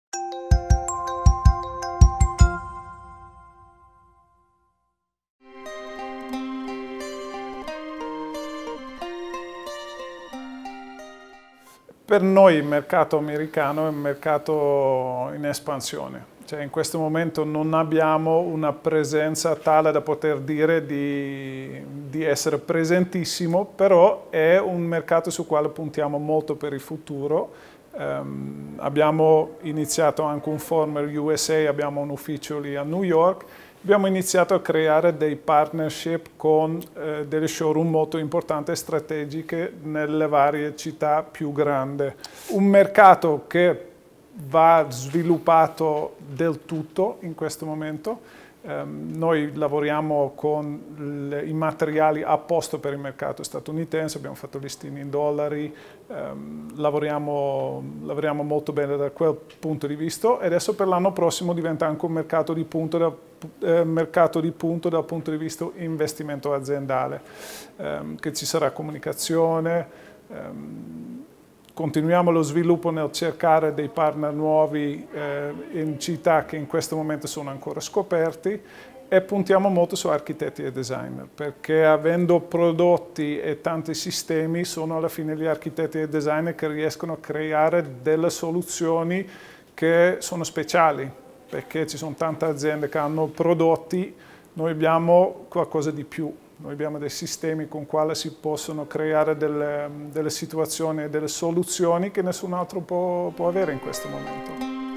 Per noi il mercato americano è un mercato in espansione, cioè in questo momento non abbiamo una presenza tale da poter dire di essere presentissimo, però è un mercato sul quale puntiamo molto per il futuro. Abbiamo iniziato anche un former USA, abbiamo un ufficio lì a New York. Abbiamo iniziato a creare dei partnership con delle showroom molto importanti e strategiche nelle varie città più grandi. Un mercato che va sviluppato del tutto in questo momento. Noi lavoriamo con i materiali apposta per il mercato statunitense, abbiamo fatto listini in dollari, lavoriamo molto bene da quel punto di vista e adesso per l'anno prossimo diventa anche un mercato di punto dal punto di vista investimento aziendale, che ci sarà comunicazione. Continuiamo lo sviluppo nel cercare dei partner nuovi in città che in questo momento sono ancora scoperti e puntiamo molto su architetti e designer, perché avendo prodotti e tanti sistemi sono alla fine gli architetti e designer che riescono a creare delle soluzioni che sono speciali, perché ci sono tante aziende che hanno prodotti, noi abbiamo qualcosa di più. Noi abbiamo dei sistemi con quali si possono creare delle situazioni e delle soluzioni che nessun altro può avere in questo momento.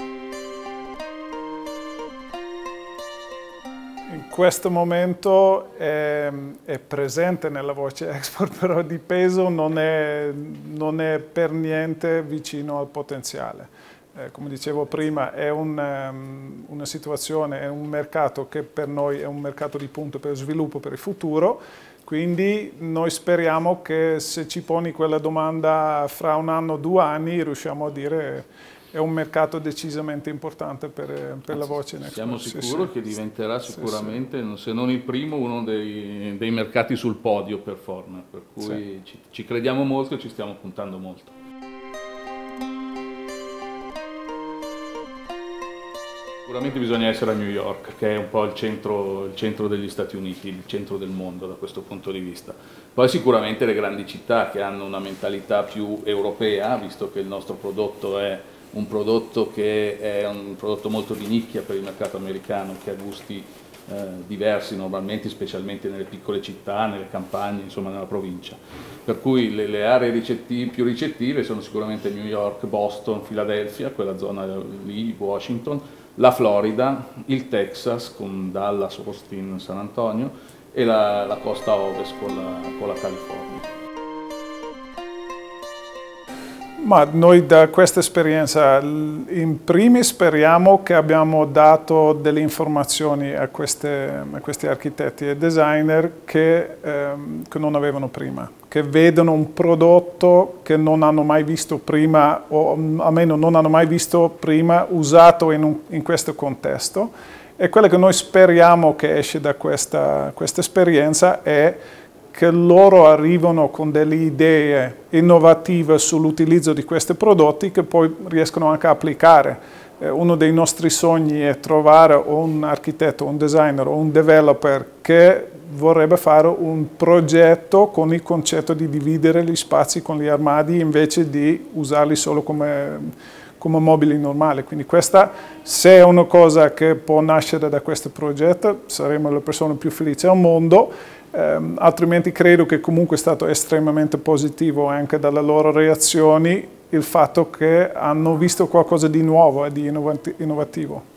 In questo momento è presente nella voce export, però di peso non è per niente vicino al potenziale. Come dicevo prima, è una situazione, è un mercato che per noi è un mercato di punta per sviluppo per il futuro, quindi noi speriamo che se ci poni quella domanda fra un anno o 2 anni riusciamo a dire è un mercato decisamente importante per la voce in export. Siamo sicuri che diventerà sicuramente, se non il primo, uno dei mercati sul podio per Former, per cui ci crediamo molto e ci stiamo puntando molto. Sicuramente bisogna essere a New York, che è un po' il centro degli Stati Uniti, il centro del mondo da questo punto di vista. Poi sicuramente le grandi città che hanno una mentalità più europea, visto che il nostro prodotto è un prodotto molto di nicchia per il mercato americano, che ha gusti diversi normalmente, specialmente nelle piccole città, nelle campagne, insomma nella provincia. Per cui le aree più ricettive sono sicuramente New York, Boston, Philadelphia, quella zona lì, Washington, la Florida, il Texas con Dallas, Austin, San Antonio e la costa ovest con la California. Ma noi da questa esperienza in primis speriamo che abbiamo dato delle informazioni a questi architetti e designer che non avevano prima, che vedono un prodotto che non hanno mai visto prima o almeno non hanno mai visto prima usato in questo contesto, e quello che noi speriamo che esce da questa esperienza è che loro arrivano con delle idee innovative sull'utilizzo di questi prodotti che poi riescono anche a applicare. Uno dei nostri sogni è trovare un architetto, un designer o un developer che vorrebbe fare un progetto con il concetto di dividere gli spazi con gli armadi invece di usarli solo come mobili normali. Quindi questa, se è una cosa che può nascere da questo progetto, saremo le persone più felici al mondo. Altrimenti credo che comunque è stato estremamente positivo anche dalle loro reazioni il fatto che hanno visto qualcosa di nuovo e di innovativo.